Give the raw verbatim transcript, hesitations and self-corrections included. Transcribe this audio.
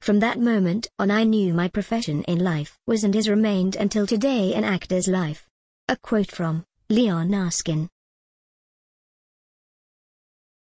From that moment on I knew my profession in life was and is remained until today an actor's life. A quote from Leon Askin.